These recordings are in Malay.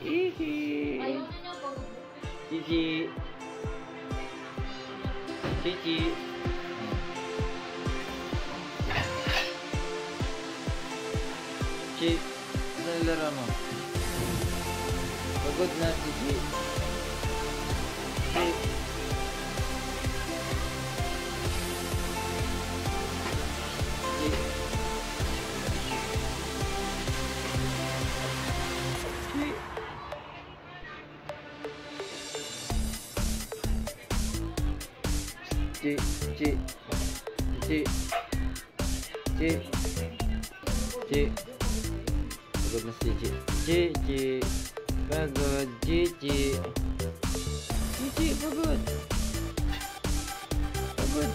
Hihi. Ayunan niya pag Cici. Cici. Cici. Ano laro mo? Pagod na, Cici. Cici. Cik, cik, cik, cik, cik, bagus mesti cik, cik, cik, bagus, cik, cik, cik, bagus, bagus.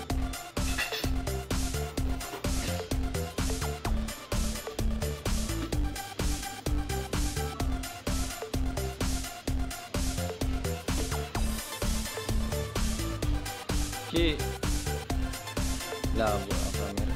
Cik, lah buat apa ni?